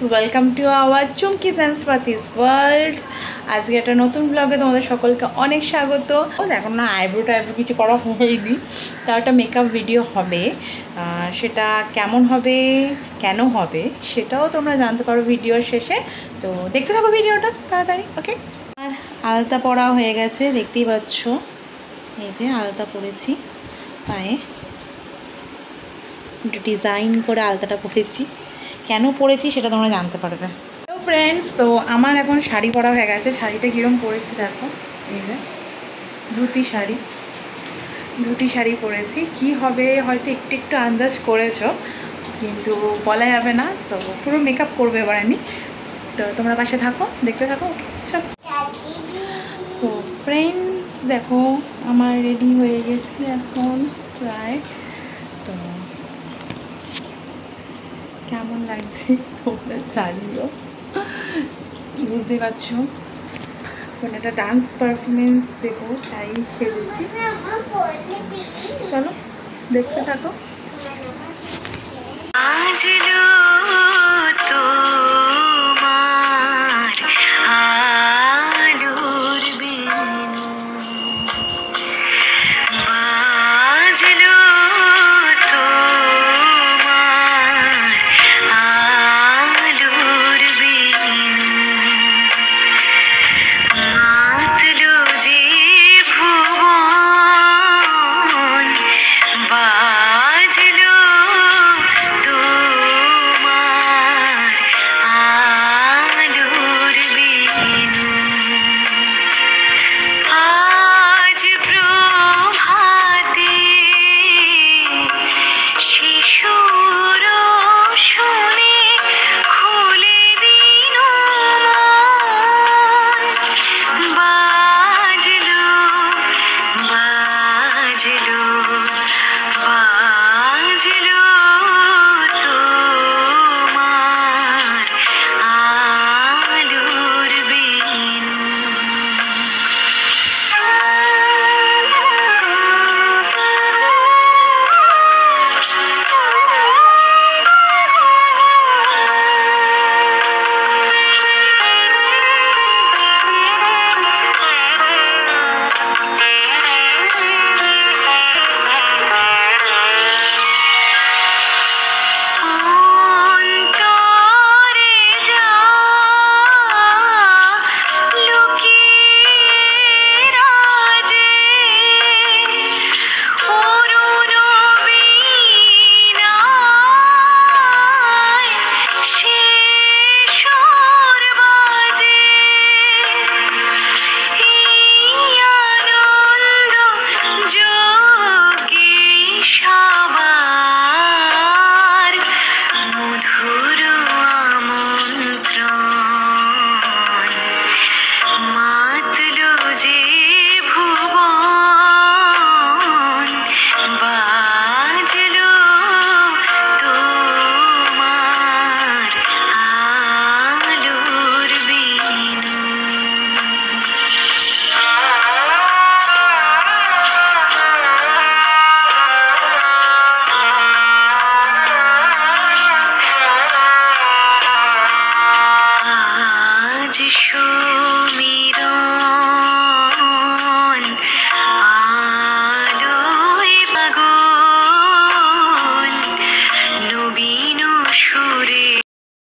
Welcome to our Chumki's and Swati's world. আজকে একটা নতুন ব্লগে তোমাদের সকলকে অনেক স্বাগত। এখন না আইব্রো কিছু করা হয়নি, তার একটা মেকআপ ভিডিও হবে। সেটা কেমন হবে, কেন হবে, সেটাও তোমরা জানতে পারো ভিডিওর শেষে। তো দেখতে থাকো ভিডিওটা তাড়াতাড়ি, ওকে। আর আলতা পরা হয়ে গেছে, দেখতেই পাচ্ছ। এই যে আলতা পরেছি পায়ে, একটু ডিজাইন করে আলতাটা পরেছি। কেন পরেছি সেটা তোমরা জানতে পারবে। তো ফ্রেন্ডস, তো আমার এখন শাড়ি পরা হয়ে গেছে। শাড়িটা কীরকম পরেছি দেখো, এই যে ধুতি শাড়ি পরেছি। কি হবে হয়তো একটু একটু আন্দাজ করেছো, কিন্তু বলা যাবে না। সো পুরো মেকআপ করবো এবার আমি। তো তোমরা পাশে থাকো, দেখতে থাকো, ওকে। চল। সো ফ্রেন্ডস দেখো, আমার রেডি হয়ে গেছি এখন প্রায়। তো কেমন লাগছে তোমরা জানিও, বুঝতে পারছো। মানে একটা ডান্স পারফরমেন্স দেবো তাই ভেবেছি। চলো দেখতে থাকো।